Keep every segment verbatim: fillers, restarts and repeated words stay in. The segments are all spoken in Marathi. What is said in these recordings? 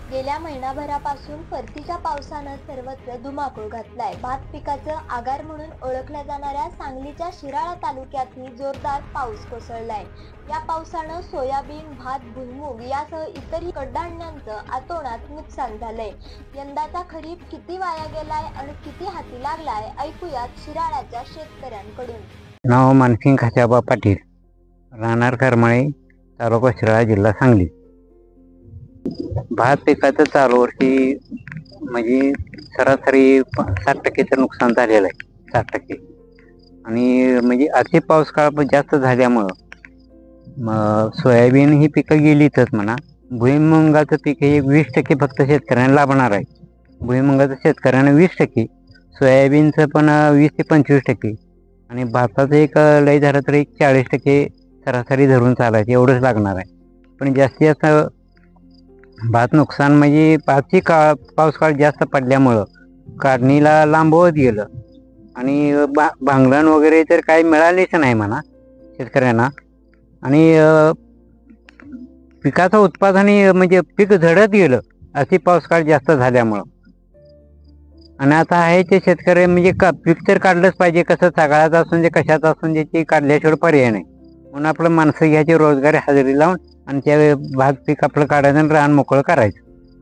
गेल्या महिनाभरापासून परतीच्या पावसानं सर्वत्र धुमाकूळ घातलाय. भात पिकाचं आगार म्हणून ओळखल्या जाणाऱ्या सांगलीच्या शिराळा तालुक्यातही जोरदार पाऊस कोसळलाय. या पावसानं सोयाबीन, भात, भुईमूग यासह इतरही कडधान्यांचं अतोनात नुकसान झालंय. यंदाचा खरीप किती वाया गेलाय आणि किती हाती लागलाय, ऐकूयात शिराळ्याच्या शेतकऱ्यांकडून. नाव मानसिंग खाशाबा पाटील, राहणार करमाळे, तालुका शिराळा, जिल्हा सांगली. भात पिकाचं चालू वर्षी म्हणजे सरासरी साठ टक्केचं नुकसान झालेलं आहे, साठ टक्के. आणि म्हणजे अति पाऊस काळ जास्त झाल्यामुळं मग सोयाबीन ही पिकं गेलीतच म्हणा. भुईमुगाचं पीक हे वीस टक्के फक्त शेतकऱ्यांना लाभणार आहे. भुईमुगाचं शेतकऱ्यांना वीस टक्के, सोयाबीनचं पण वीस ते पंचवीस टक्के, आणि भाताचं एक लय झालं तर एक चाळीस टक्के सरासरी धरून चालायचं एवढंच लागणार आहे. पण जास्तीत जास्त भात नुकसान म्हणजे पाचही काळ पाऊस काळ जास्त पडल्यामुळं काढणीला लांबवत गेलं, आणि बा भांगलन वगैरे तर काही मिळालेच नाही म्हणा शेतकऱ्यांना. आणि पिकाचं उत्पादन म्हणजे पीक झडत गेलं अशी पाऊस काळ जास्त झाल्यामुळं. आणि आता आहे ते शेतकरी म्हणजे का पीक तर काढलंच पाहिजे, कसं सगळ्यात असून जे कशात असून जे ती काढल्याशिवाय पर्याय नाही. म्हणून आपलं माणसं घ्यायची रोजगारी हजेरी लावून आणि त्या भात पीक आपलं काढायचं आणि रान मोकळं करायचं.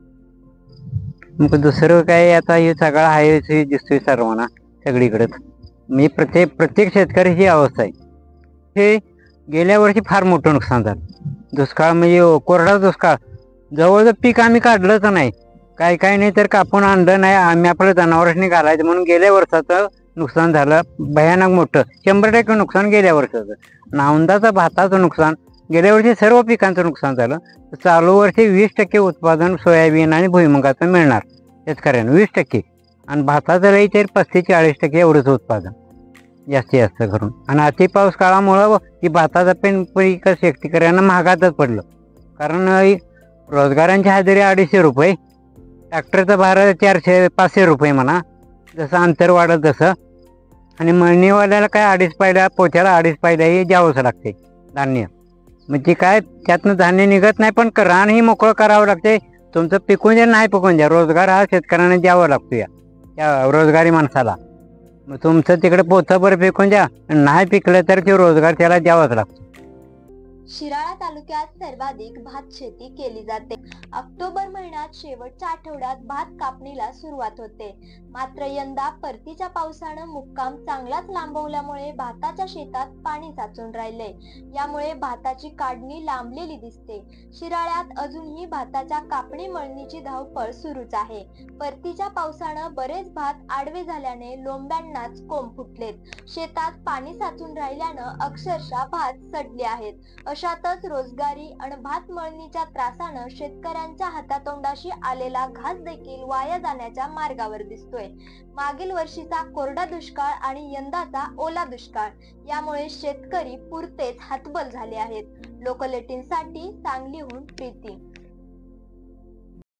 मग दुसरं काय आता हे सगळं आहे दिसतोय सर्वांना सगळीकडेच. मी प्रत्येक प्रत्येक शेतकऱ्याची अवस्था आहे. हे गेल्या वर्षी फार मोठं नुकसान झालं. दुष्काळ म्हणजे कोरडा दुष्काळ, जवळजवळ पीक आम्ही काढलंच नाही. काय काय नाही तर कापून आणलं नाही, आम्ही आपल्या जनावरांनी घालायचं म्हणून गेल्या वर्षाचं नुकसान झालं भयानक मोठं. शंभर टक्के नुकसान गेल्या वर्षाचं. नावंदाचं भाताचं नुकसान, गेल्या वर्षी सर्व पिकांचं नुकसान झालं. चालू वर्षी वीस टक्के उत्पादन सोयाबीन आणि भुईमुगाचं मिळणार शेतकऱ्यांना, वीस टक्के. आणि भाताचं लई तर पस्तीस चाळीस टक्के एवढंच उत्पादन जास्तीत जास्त करून. आणि अति पाऊस काळामुळं की भाताचं पण पीक शेतकऱ्यांना महागातच पडलं. कारण रोजगारांची हजेरी अडीचशे रुपये, ट्रॅक्टरचं भाडं चारशे पाचशे रुपये म्हणा, जसं अंतर वाढत तसं. आणि मळणीवाल्याला काय अडीच पायल्या पोत्याला अडीच पायल्या हे द्यावंच लागते धान्य. म्हणजे काय त्यातनं धान्य निघत नाही, पण रानही मोकळं करावं लागते. तुमचं पिकून द्या नाही पिकून द्या, रोजगार हा शेतकऱ्यांना द्यावा लागतो या त्या रोजगारी माणसाला. मग तुमचं तिकडे पोथंभर पिकून द्या, नाही पिकलं तर ते रोजगार त्याला द्यावाच लागतो. शिराळा तालुक्यात सर्वाधिक भात शेती केली जाते. ऑक्टोबर महिन्यात शेवटच्या आठवड्यात भात कापणीला सुरुवात होते. मात्र यंदा परतीच्या पावसानं मुक्काम चांगलाच लांबवल्यामुळे भाताच्या शेतात पाणी साचून राहिले. यामुळे भाताची काढणी लांबलेली दिसते. शिराळ्यात अजूनही भाताच्या कापणी मळणीची धावपळ सुरूच आहे. परतीच्या पावसानं बरेच भात आडवे झाल्याने लोंब्यांनाच कोंब फुटलेत. शेतात पाणी साचून राहिल्यानं अक्षरशः भात सडले आहेत. अशातच रोजगारी आणि भात मळणीच्या त्रासानं शेतकऱ्यांच्या हातातोंडाशी आलेला घास देखील वाया जाण्याच्या मार्गावर दिसतोय. मागील वर्षीचा कोरडा दुष्काळ आणि यंदाचा ओला दुष्काळ यामुळे शेतकरी पुरतेच हतबल झाले आहेत. लोकल एटीन साठी सांगलीहून प्रीती.